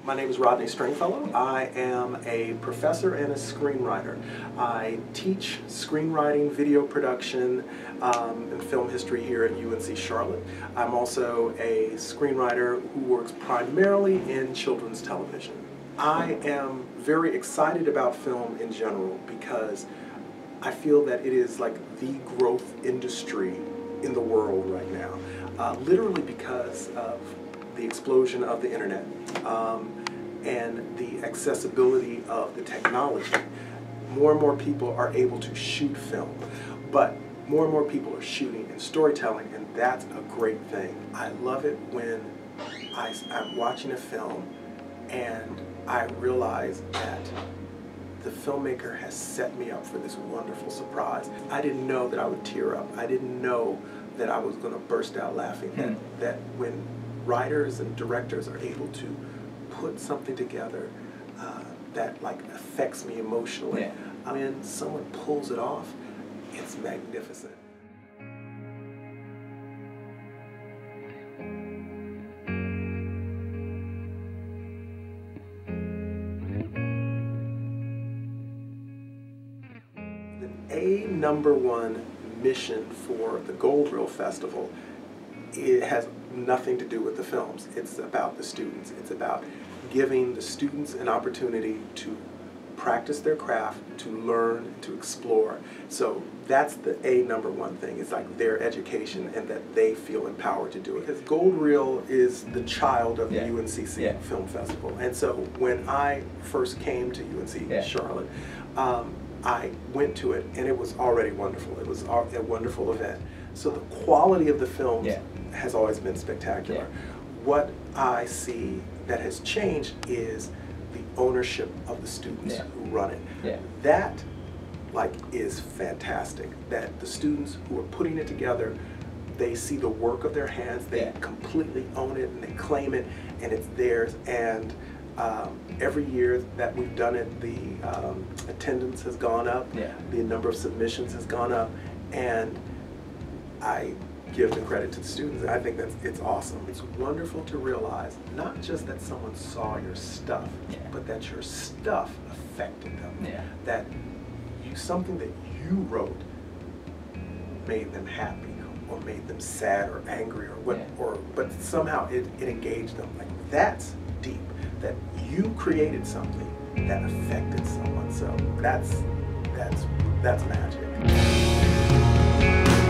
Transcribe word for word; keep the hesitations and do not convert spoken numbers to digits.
My name is Rodney Stringfellow. I am a professor and a screenwriter. I teach screenwriting, video production, um, and film history here at U N C Charlotte. I'm also a screenwriter who works primarily in children's television. I am very excited about film in general because I feel that it is like the growth industry in the world right now, uh, literally because of the explosion of the internet um, and the accessibility of the technology. More and more people are able to shoot film, but more and more people are shooting and storytelling, and that's a great thing. I love it when I, I'm watching a film and I realize that the filmmaker has set me up for this wonderful surprise. I didn't know that I would tear up. I didn't know that I was going to burst out laughing. Hmm. That, that when writers and directors are able to put something together uh, that like affects me emotionally, Yeah. when someone pulls it off, it's magnificent. A number one mission for the Gold Reel Festival, it has nothing to do with the films. It's about the students. It's about giving the students an opportunity to practice their craft, to learn, to explore. So that's the A number one thing. It's like their education and that they feel empowered to do it. Because Gold Reel is the child of Yeah. the U N C C Yeah. Film Festival. And so when I first came to U N C Yeah. Charlotte, um, I went to it and it was already wonderful. It was a wonderful event. So the quality of the films Yeah. has always been spectacular. Yeah. What I see that has changed is the ownership of the students Yeah. who run it. Yeah. That like is fantastic. That the students who are putting it together, they see the work of their hands, they Yeah. completely own it and they claim it and it's theirs. And um, every year that we've done it, the um, attendance has gone up, Yeah. the number of submissions has gone up, and I give the credit to the students. I think that's it's awesome. It's wonderful to realize not just that someone saw your stuff, Yeah. but that your stuff affected them. Yeah. That you something that you wrote made them happy, or made them sad or angry, or what, Yeah. or but somehow it, it engaged them. Like that's deep. That you created something that affected someone. So that's that's that's magic.